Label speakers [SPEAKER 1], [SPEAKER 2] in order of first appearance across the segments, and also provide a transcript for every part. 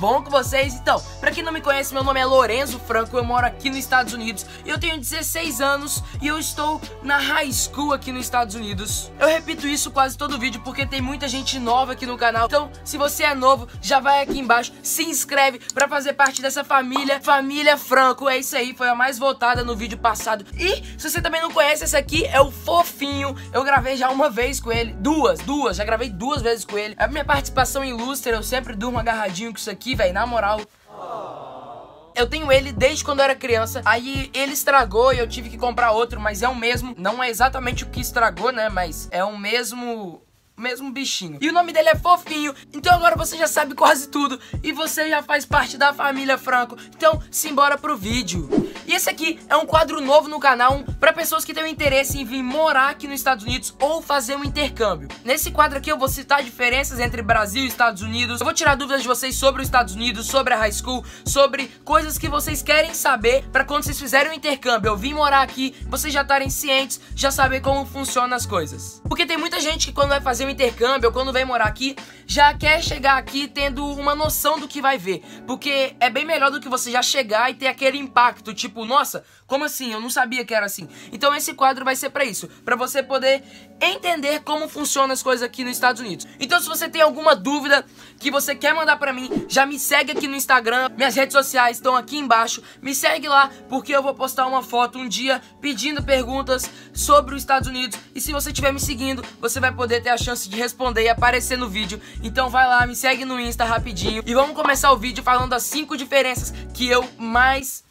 [SPEAKER 1] bom com vocês? Então, pra quem não me conhece, meu nome é Lorenzo Franco, eu moro aqui nos Estados Unidos e eu tenho 16 anos e eu estou na high school aqui nos Estados Unidos. Eu repito isso quase todo vídeo porque tem muita gente nova aqui no canal, então se você é novo, já vai aqui embaixo, se inscreve pra fazer parte dessa família Franco. É isso aí, foi a mais votada no vídeo passado. E se você também não conhece, esse aqui é o Fofinho, eu gravei já uma vez com ele, já gravei 2 vezes com ele. A minha participação ilustre, eu sempre durmo agarradinho com isso aqui, velho, na moral. Eu tenho ele desde quando eu era criança, aí ele estragou e eu tive que comprar outro, mas é o mesmo, não é exatamente o que estragou, né, mas é o mesmo bichinho. E o nome dele é Fofinho, então agora você já sabe quase tudo e você já faz parte da família Franco, então simbora pro vídeo. E esse aqui é um quadro novo no canal para pessoas que têm interesse em vir morar aqui nos Estados Unidos ou fazer um intercâmbio. Nesse quadro aqui eu vou citar diferenças entre Brasil e Estados Unidos, eu vou tirar dúvidas de vocês sobre os Estados Unidos, sobre a high school, sobre coisas que vocês querem saber para quando vocês fizerem um intercâmbio, eu vim morar aqui, vocês já estarem cientes, já saber como funcionam as coisas. Porque tem muita gente que quando vai fazer um intercâmbio ou quando vem morar aqui, já quer chegar aqui tendo uma noção do que vai ver, porque é bem melhor do que você já chegar e ter aquele impacto, tipo, nossa, como assim? Eu não sabia que era assim. Então esse quadro vai ser pra isso, pra você poder entender como funcionam as coisas aqui nos Estados Unidos. Então se você tem alguma dúvida que você quer mandar pra mim, já me segue aqui no Instagram, minhas redes sociais estão aqui embaixo, me segue lá, porque eu vou postar uma foto um dia pedindo perguntas sobre os Estados Unidos, e se você estiver me seguindo, você vai poder ter a chance de responder e aparecer no vídeo. Então vai lá, me segue no Insta rapidinho, e vamos começar o vídeo falando as 5 diferenças que eu mais...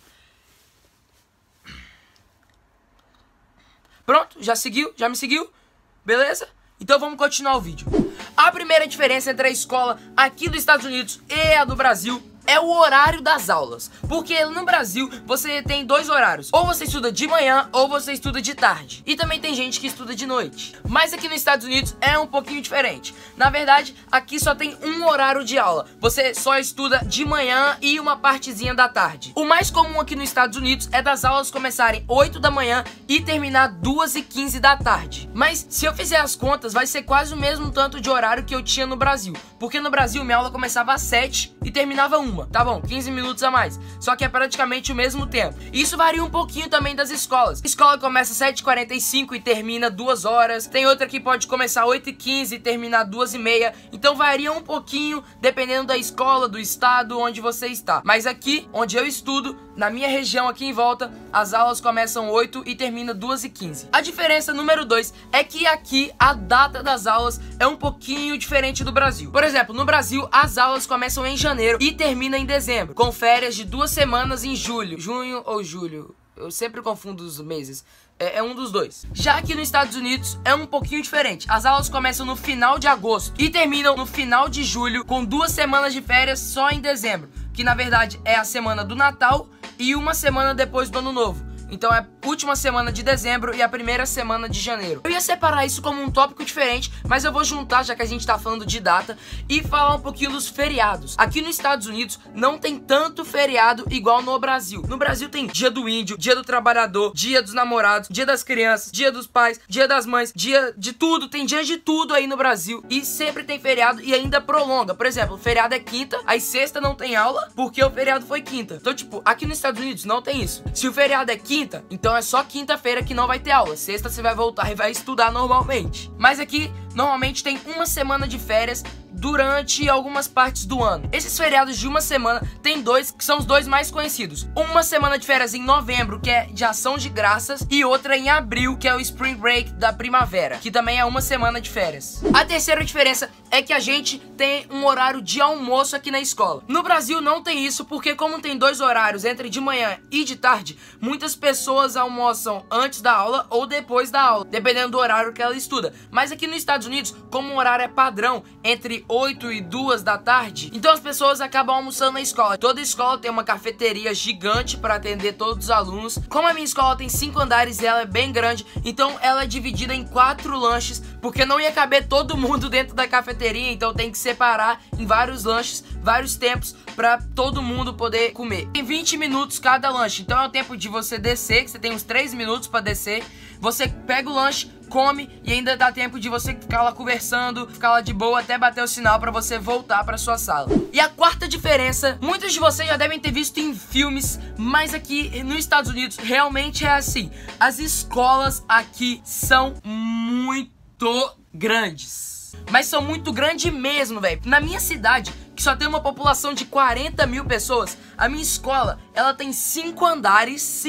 [SPEAKER 1] Pronto, já seguiu? Já me seguiu? Beleza? Então vamos continuar o vídeo. A primeira diferença entre a escola aqui dos Estados Unidos e a do Brasil é o horário das aulas. Porque no Brasil você tem 2 horários. Ou você estuda de manhã ou você estuda de tarde. E também tem gente que estuda de noite. Mas aqui nos Estados Unidos é um pouquinho diferente. Na verdade, aqui só tem um horário de aula. Você só estuda de manhã e uma partezinha da tarde. O mais comum aqui nos Estados Unidos é das aulas começarem 8 da manhã e terminar 2h15 da tarde. Mas se eu fizer as contas, vai ser quase o mesmo tanto de horário que eu tinha no Brasil. Porque no Brasil minha aula começava às 7 e terminava 1. Tá bom, 15 minutos a mais. Só que é praticamente o mesmo tempo. Isso varia um pouquinho também das escolas. A escola começa às 7h45 e termina 2 horas. Tem outra que pode começar às 8h15 e terminar 2h30. Então varia um pouquinho dependendo da escola, do estado onde você está. Mas aqui, onde eu estudo, na minha região aqui em volta, as aulas começam 8 e terminam 2h15. A diferença número 2 é que aqui a data das aulas é um pouquinho diferente do Brasil. Por exemplo, no Brasil as aulas começam em janeiro e terminam em dezembro, com férias de 2 semanas em julho. Junho ou julho, eu sempre confundo os meses. É um dos dois. Já aqui nos Estados Unidos é um pouquinho diferente. As aulas começam no final de agosto e terminam no final de julho, com 2 semanas de férias só em dezembro, que na verdade é a semana do Natal e uma semana depois do Ano Novo. Então é a última semana de dezembro e a primeira semana de janeiro. Eu ia separar isso como um tópico diferente, mas eu vou juntar, já que a gente tá falando de data, e falar um pouquinho dos feriados. Aqui nos Estados Unidos não tem tanto feriado igual no Brasil. No Brasil tem dia do índio, dia do trabalhador, dia dos namorados, dia das crianças, dia dos pais, dia das mães, dia de tudo. Tem dia de tudo aí no Brasil e sempre tem feriado e ainda prolonga. Por exemplo, o feriado é quinta, aí sexta não tem aula porque o feriado foi quinta. Então, tipo, aqui nos Estados Unidos não tem isso. Se o feriado é quinta, então é só quinta-feira que não vai ter aula. Sexta você vai voltar e vai estudar normalmente. Mas aqui, normalmente tem uma semana de férias durante algumas partes do ano. Esses feriados de uma semana tem 2 que são os 2 mais conhecidos. Uma semana de férias em novembro, que é de ação de graças, e outra em abril, que é o Spring Break da primavera, que também é uma semana de férias. A terceira diferença é que a gente tem um horário de almoço aqui na escola. No Brasil não tem isso, porque como tem 2 horários entre de manhã e de tarde, muitas pessoas almoçam antes da aula ou depois da aula, dependendo do horário que ela estuda. Mas aqui nos Estados Unidos, como o horário é padrão entre 8 e 2 da tarde, então as pessoas acabam almoçando na escola. Toda escola tem uma cafeteria gigante para atender todos os alunos. Como a minha escola tem 5 andares e ela é bem grande, então ela é dividida em 4 lanches, porque não ia caber todo mundo dentro da cafeteria, então tem que separar em vários lanches, vários tempos, para todo mundo poder comer. Tem 20 minutos cada lanche, então é o tempo de você descer, que você tem uns 3 minutos para descer. Você pega o lanche, come e ainda dá tempo de você ficar lá conversando, ficar lá de boa até bater o sinal pra você voltar pra sua sala. E a quarta diferença, muitos de vocês já devem ter visto em filmes, mas aqui nos Estados Unidos realmente é assim. As escolas aqui são muito grandes. Mas são muito grandes mesmo, velho. Na minha cidade, que só tem uma população de 40 mil pessoas, a minha escola, ela tem 5 andares,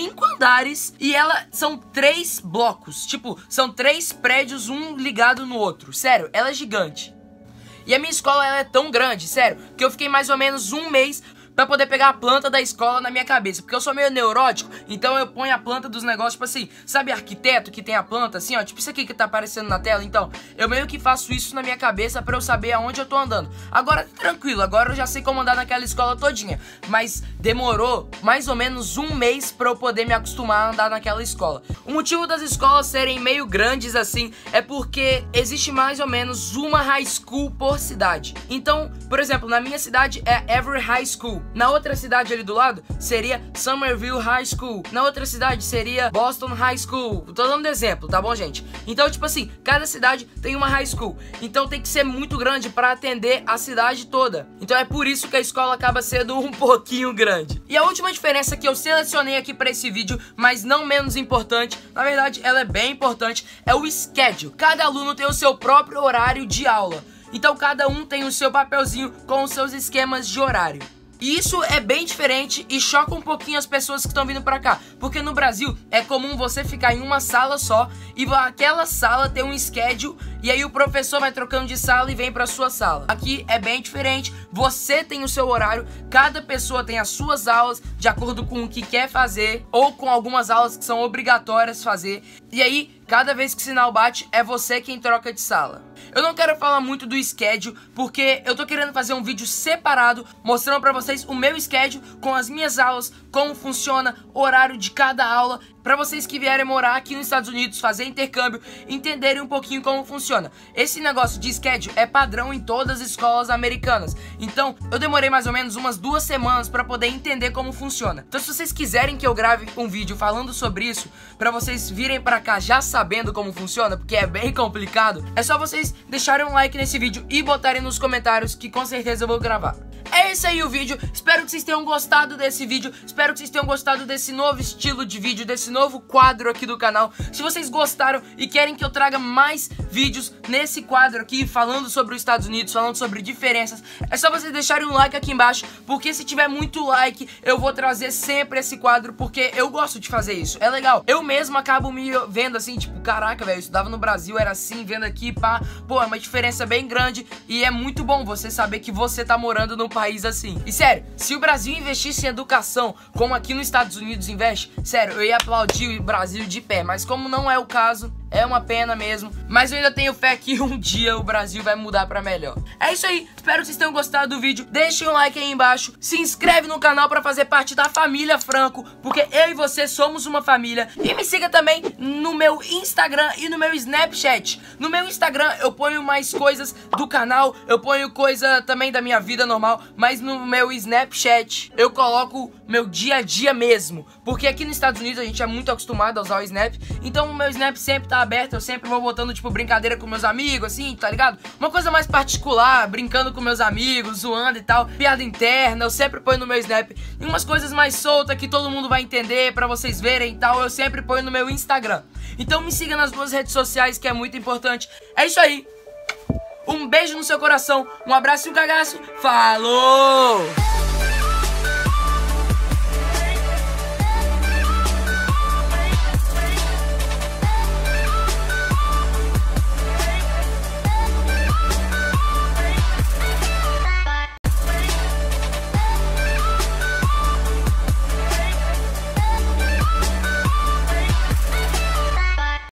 [SPEAKER 1] e são 3 blocos. Tipo, são 3 prédios, um ligado no outro. Sério, ela é gigante. E a minha escola, ela é tão grande, sério, que eu fiquei mais ou menos um mês pra poder pegar a planta da escola na minha cabeça. Porque eu sou meio neurótico, então eu ponho a planta dos negócios, tipo assim, sabe arquiteto que tem a planta assim, ó, tipo isso aqui que tá aparecendo na tela? Então, eu meio que faço isso na minha cabeça pra eu saber aonde eu tô andando. Agora, tranquilo, agora eu já sei como andar naquela escola todinha. Mas demorou mais ou menos um mês pra eu poder me acostumar a andar naquela escola. O motivo das escolas serem meio grandes assim é porque existe mais ou menos uma high school por cidade. Então, por exemplo, na minha cidade é Everett High School. Na outra cidade ali do lado seria Somerville High School. Na outra cidade seria Boston High School. Tô dando exemplo, tá bom, gente? Então, tipo assim, cada cidade tem uma high school. Então tem que ser muito grande pra atender a cidade toda. Então é por isso que a escola acaba sendo um pouquinho grande. E a última diferença que eu selecionei aqui pra esse vídeo, mas não menos importante, na verdade ela é bem importante, é o schedule. Cada aluno tem o seu próprio horário de aula. Então cada um tem o seu papelzinho com os seus esquemas de horário. E isso é bem diferente e choca um pouquinho as pessoas que estão vindo pra cá. Porque no Brasil é comum você ficar em uma sala só e aquela sala ter um schedule e aí o professor vai trocando de sala e vem pra sua sala. Aqui é bem diferente, você tem o seu horário, cada pessoa tem as suas aulas de acordo com o que quer fazer ou com algumas aulas que são obrigatórias fazer. E aí, cada vez que o sinal bate, é você quem troca de sala. Eu não quero falar muito do schedule, porque eu tô querendo fazer um vídeo separado, mostrando pra vocês o meu schedule, com as minhas aulas, como funciona, o horário de cada aula, pra vocês que vierem morar aqui nos Estados Unidos, fazer intercâmbio, entenderem um pouquinho como funciona. Esse negócio de schedule é padrão em todas as escolas americanas, então eu demorei mais ou menos umas 2 semanas pra poder entender como funciona. Então se vocês quiserem que eu grave um vídeo falando sobre isso, pra vocês virem pra cá já sabendo como funciona, porque é bem complicado, é só vocês deixarem um like nesse vídeo e botarem nos comentários que com certeza eu vou gravar. É esse aí o vídeo, espero que vocês tenham gostado desse vídeo, espero que vocês tenham gostado desse novo estilo de vídeo, desse novo quadro aqui do canal. Se vocês gostaram e querem que eu traga mais vídeos nesse quadro aqui, falando sobre os Estados Unidos, falando sobre diferenças, é só vocês deixarem um like aqui embaixo, porque se tiver muito like, eu vou trazer sempre esse quadro, porque eu gosto de fazer isso, é legal. Eu mesmo acabo me vendo assim, tipo, caraca, velho, eu estudava no Brasil, era assim, vendo aqui, pá, pô, é uma diferença bem grande e é muito bom você saber que você tá morando num país assim. E sério, se o Brasil investisse em educação como aqui nos Estados Unidos investe, sério, eu ia aplaudir o Brasil de pé, mas como não é o caso, é uma pena mesmo, mas eu ainda tenho fé que um dia o Brasil vai mudar pra melhor. É isso aí, espero que vocês tenham gostado do vídeo, deixem um like aí embaixo, se inscreve no canal pra fazer parte da família Franco, porque eu e você somos uma família, e me siga também no meu Instagram e no meu Snapchat. No meu Instagram eu ponho mais coisas do canal, eu ponho coisa também da minha vida normal, mas no meu Snapchat eu coloco meu dia a dia mesmo, porque aqui nos Estados Unidos a gente é muito acostumado a usar o Snap, então o meu Snap sempre tá aberto, eu sempre vou botando tipo brincadeira com meus amigos, assim, tá ligado? Uma coisa mais particular, brincando com meus amigos, zoando e tal, piada interna, eu sempre ponho no meu Snap. E umas coisas mais soltas que todo mundo vai entender, pra vocês verem e tal, eu sempre ponho no meu Instagram. Então me siga nas 2 redes sociais, que é muito importante. É isso aí, um beijo no seu coração, um abraço e um cagaço, falou!